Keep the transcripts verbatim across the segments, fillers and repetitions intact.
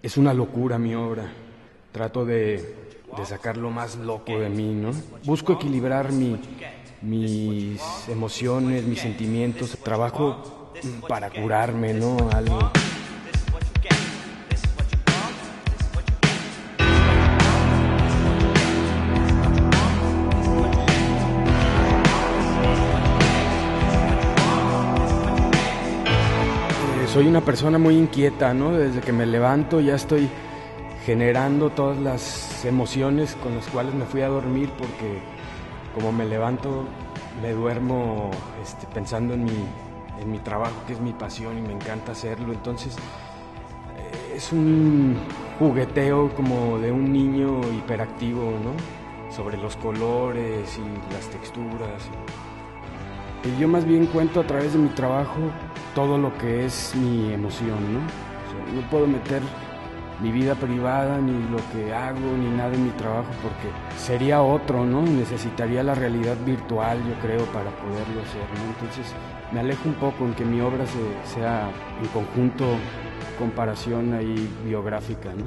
Es una locura mi obra. Trato de, de sacar lo más loco de mí, ¿no? Busco equilibrar mi, mis emociones, mis sentimientos. Trabajo para curarme, ¿no? Algo. Soy una persona muy inquieta, ¿no? Desde que me levanto ya estoy generando todas las emociones con las cuales me fui a dormir, porque como me levanto me duermo este, pensando en mi, en mi trabajo, que es mi pasión y me encanta hacerlo. Entonces eh, es un jugueteo como de un niño hiperactivo, ¿no? Sobre los colores y las texturas. Y yo más bien cuento a través de mi trabajo todo lo que es mi emoción, ¿no? O sea, no puedo meter mi vida privada, ni lo que hago, ni nada en mi trabajo, porque sería otro, ¿no? Necesitaría la realidad virtual, yo creo, para poderlo hacer, ¿no? Entonces me alejo un poco en que mi obra se, sea en conjunto comparación ahí biográfica, ¿no?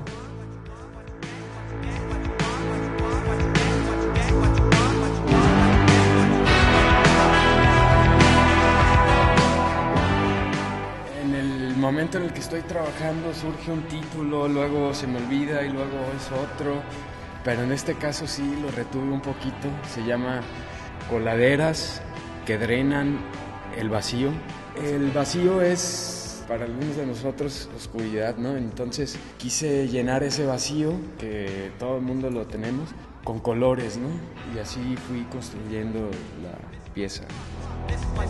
En el momento en el que estoy trabajando surge un título, luego se me olvida y luego es otro, pero en este caso sí lo retuve un poquito. Se llama Coladeras que drenan el vacío. El vacío es para algunos de nosotros oscuridad, ¿no? Entonces quise llenar ese vacío, que todo el mundo lo tenemos, con colores, ¿no? Y así fui construyendo la pieza.